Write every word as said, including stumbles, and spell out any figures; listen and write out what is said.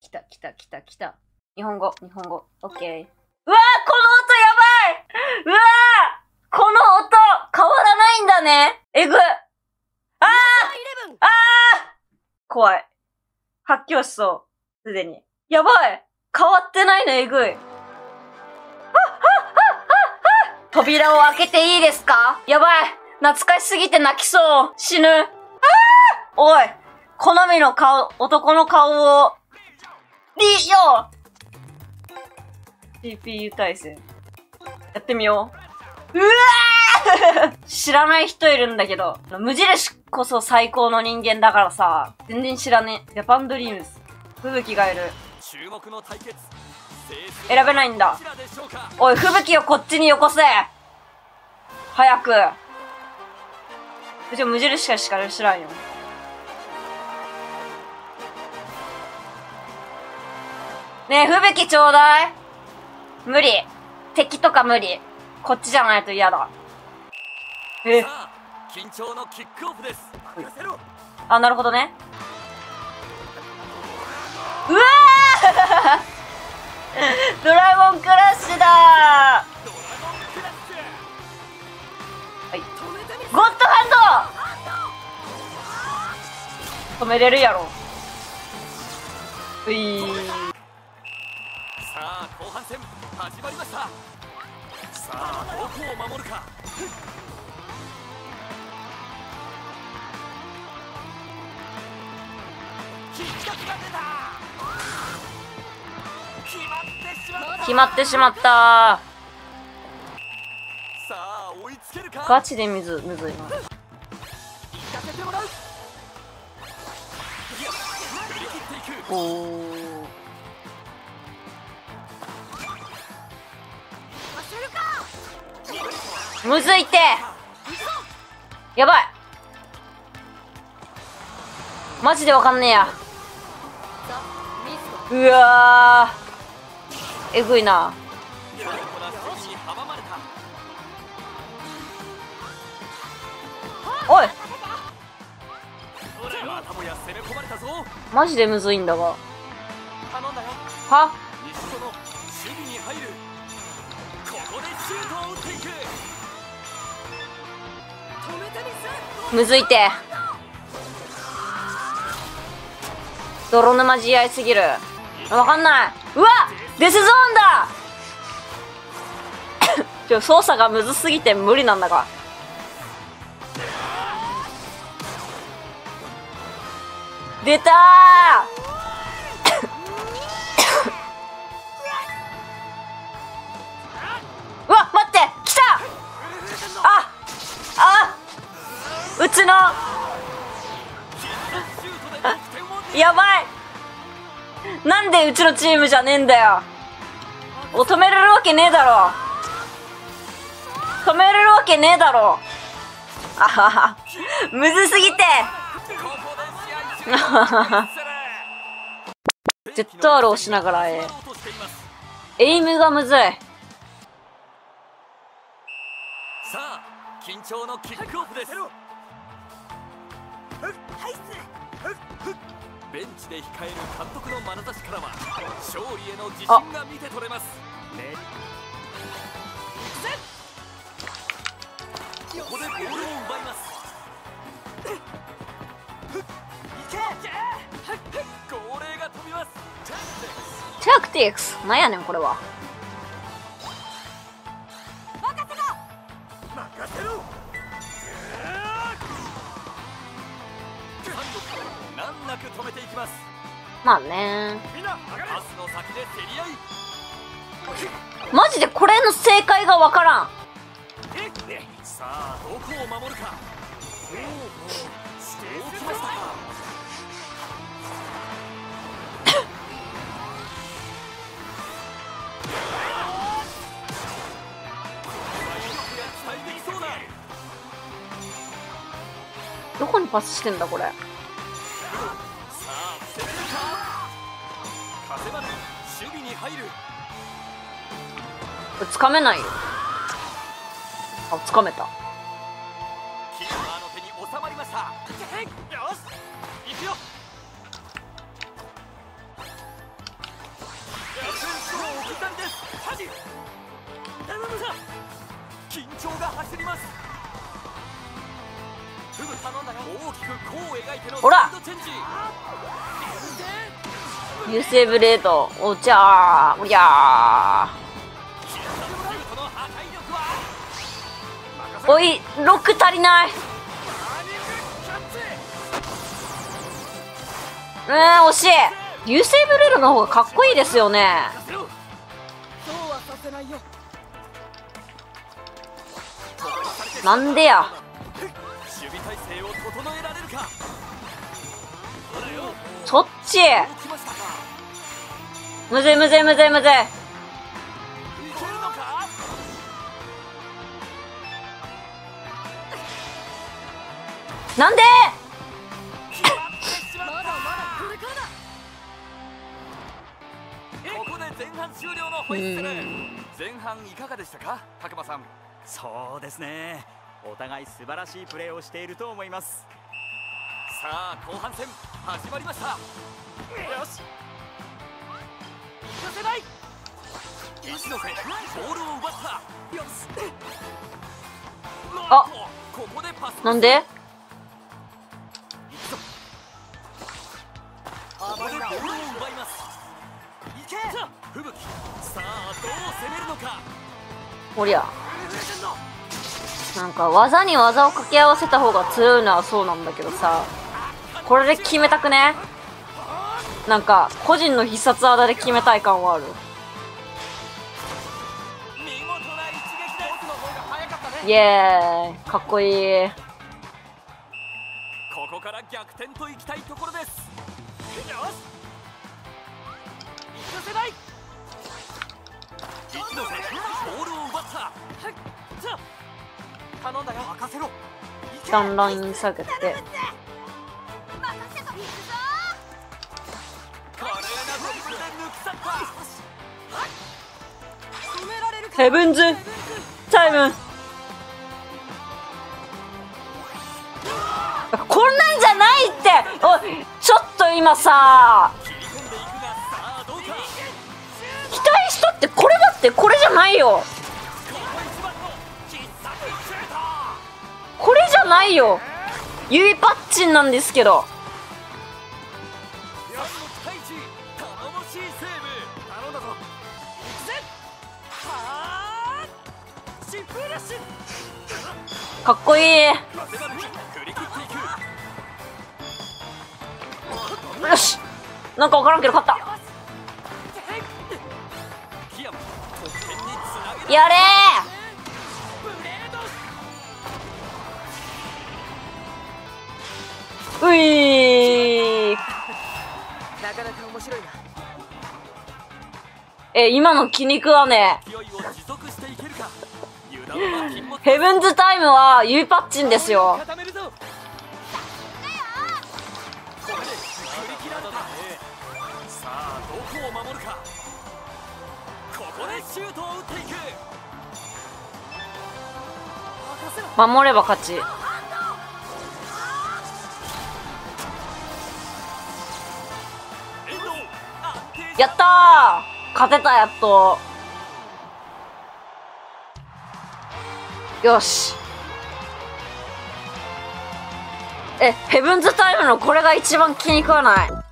来た来た来た来た。日本語、日本語。オッケー。うわー、この音やばいうわー、この音変わらないんだね。えぐ。あーあー怖い。発狂しそう。すでに。やばい、変わってないのえぐい。扉を開けていいですか？やばい。懐かしすぎて泣きそう。死ぬ。あーおい。好みの顔、男の顔を。リよ シーピーユー 対戦。やってみよう。うわー知らない人いるんだけど。無印こそ最高の人間だからさ。全然知らねえ。ジャパンドリームズ。吹雪がいる。 注目の対決。 選べないんだ。おい、吹雪をこっちによこせ。早く。うち無印しかしか知らんよ。ねえ、吹雪ちょうだい。無理。敵とか無理。こっちじゃないと嫌だ。え。 緊張のキックオフです。 あ、なるほどね。うわードラゴンクラッシュだー。はい。ゴッドハンド止めれるやろ。ういー。 さあ、後半戦始まりました。さあ、どこを守るか。 決まってしまった。 さあ、追いつけるか。 ガチでむずむずいな。おお。むずいって。やばい。マジでわかんねえや。うわー。えぐいな。おい。マジでむずいんだが。は？むずいて。泥沼試合すぎる。わかんない。うわデスゾーンだちょ、操作がむずすぎて無理なんだが。出たーうわ待って来た。ああうちのやばい。なんでうちのチームじゃねえんだよ。お止めれるわけねえだろ。止めれるわけねえだろ。あははむずすぎてジェットアローしながら A エイムがむずい。 さあ、緊張のキックオフです。ベンチで控える監督の眼差しからは勝利への自信が見て取れますね。ここでボールを奪います。号令が飛びます。 タクティクスなんやねんこれは。 任せろ。難なく止めていきます。 まあね。 パスの先で競り合い。 マジでこれの正解がわからん。 さあ、どこを守るか。おお、しておきましたか。 どこにパスしてんだこれ。 守備に入る。 これつかめないよ。あ、つかめた。 キーパーの手に収まりました。よし、行くよ。 お刻みです。ハジ頼むぞ。緊張が走ります。フグ頼んだよ。大きく弧を描いてのほらスピードチェンジ。 流星ブレード、おちゃー、おりゃー。おい、ロック足りない。えー、惜しい。流星ブレードの方がかっこいいですよね。なんでや。 守備体勢を整えられるか。 そっち。むずいむずいむずいむずい。なんでここで前半終了のホイッスル。前半いかがでしたか、たくまさん。 そうですね、お互い素晴らしいプレーをしていると思います。 さあ後半戦始まりました。よし行かせない。一ノ瀬ボールを奪った。よしあ、 ここでパス。 なんでここでボールを奪います。いけ吹雪。さあどう攻めるのか。 おりゃ。なんか技に技を掛け合わせた方が強いのはそうなんだけどさ、これで決めたくね。なんか個人の必殺技で決めたい感はある。 見事な一撃で。僕の方が早かったね。 イエーイ、かっこいい。 ここから逆転といきたいところです。よし行かせない。一ノ瀬ボールを奪った。はい、じゃあ頼んだよ。任せろ。 一旦ライン下げて、 これがドリブルで抜き去った。 ヘブンズタイム。こんなんじゃないって。おい、ちょっと今さ、 切り込んでいくが、さあどうか。 期待したってこれだって、これじゃないよ。 ここ一番の必殺シュート。 これじゃないよ。指パッチンなんですけど。 ヤスのピカイチ頼もしいセーブ。頼んだぞ。行くぜ。はーシフラッシュ。 かっこいい。 風が抜き振り切っていく。 よし、なんか分からんけど勝った。 キヤマ得点につなげる。 やれブレード。 ー。ういー。 なかなか面白いな。 え、今の気に食わね勢いを持続していけるか。油断は禁物。 え。ヘブンズタイムは指パッチンですよ。 固めるぞ。これで振り切られた。さあどこを守るか。ここでシュートを打っていく。 守れば勝ち。やったー、勝てた。やっと。よし。え、ヘブンズタイムのこれが一番気に食わない。